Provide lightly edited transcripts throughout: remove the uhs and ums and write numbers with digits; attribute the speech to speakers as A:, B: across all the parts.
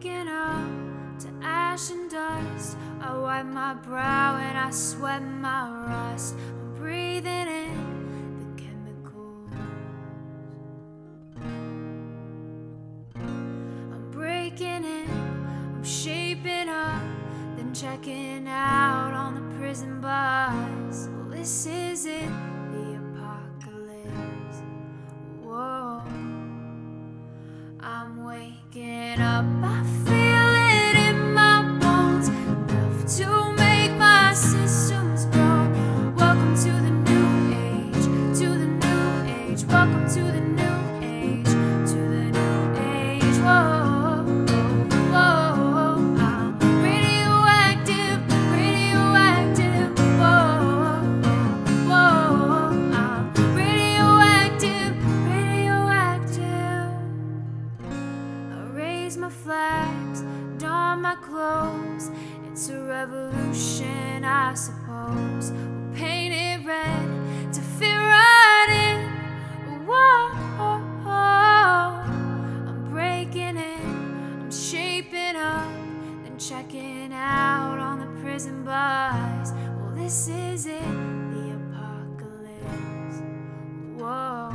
A: waking up to ash and dust. I wipe my brow and I sweat my rust. I'm breathing in the chemicals. I'm breaking in, I'm shaping up, then checking out on the prison bus. Well, this is it, the apocalypse. Whoa, I'm waking up, I feel it in my bones, enough to make my systems blow. Welcome to the new age, to the new age. Welcome to the new age, to the new age. Whoa, whoa, I'm radioactive, radioactive. Whoa, whoa, I'm radioactive, radioactive. I raise my flags, don my clothes. It's a revolution, I suppose. We'll paint it red to fit right in. Whoa, I'm breaking in, I'm shaping up, then checking out on the prison bus. Well, this is it, the apocalypse. Whoa,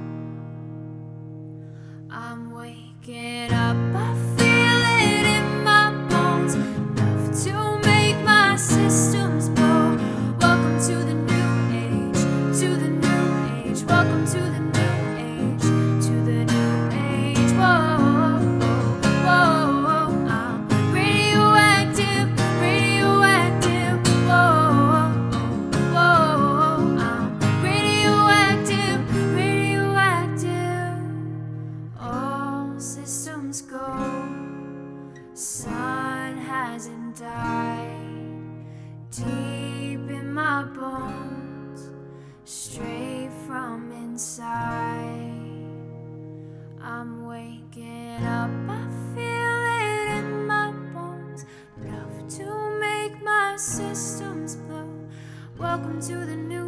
A: I'm waking up, I feel it in my bones, enough to make my systems blow. Welcome to the new age, to the new age. Welcome to the new age, to the new age. Whoa, whoa, I'm radioactive, radioactive. Whoa, whoa, I'm radioactive, radioactive. All systems go, sun hasn't died. Deep in my bones, straight from inside. I'm waking up, I feel it in my bones, enough to make my systems blow. Welcome to the new